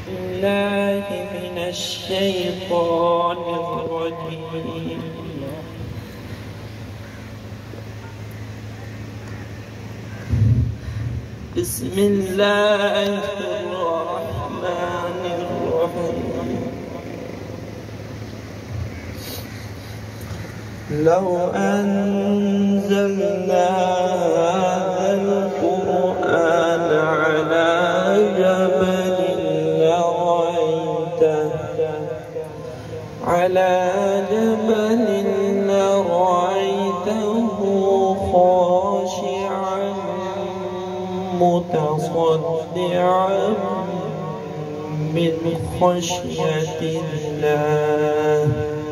بالله من الشيطان الرجيم. بسم الله الرحمن الرحيم. لو أنزلنا هذا القرآن على جبل لرأيته خاشعا متصدعا من خشية الله.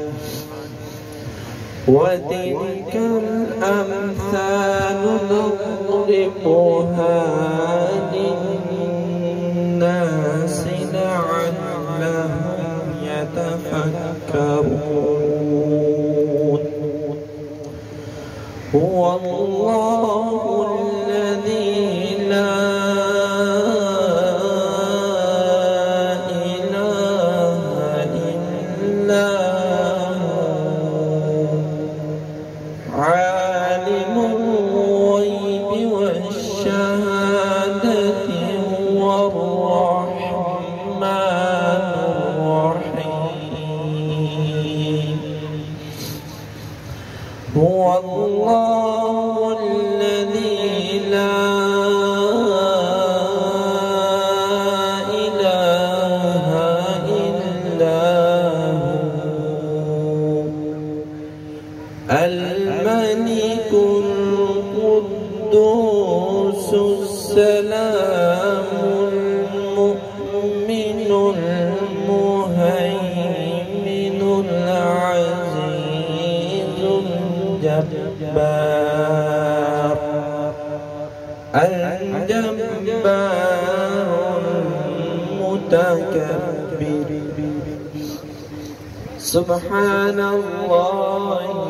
وتلك الأمثال نضربها للناس لعلهم يتفكرون. هو الله الذي لا إله إلا هو عالم الغيب والشهادة هو الرحمن الرحيم. هو الله الذي لا إله إلا هو الملك القدوس السلام المؤمن المهيمن العزيز الجبار المتكبر. سبحان الله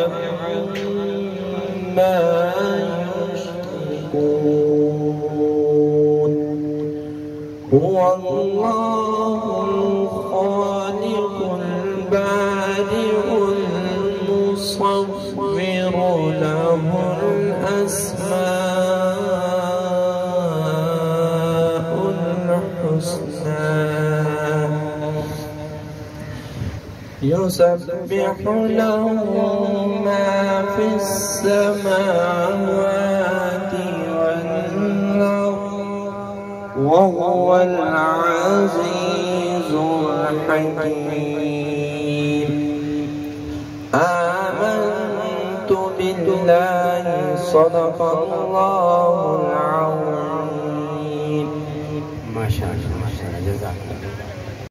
عما يشركون. هو الله الخالق البارئ المصور له الأسماء الحسنى يسبح له ما في السماوات والأرض وهو العزيز الحكيم. آمنت بالله صدق الله العظيم.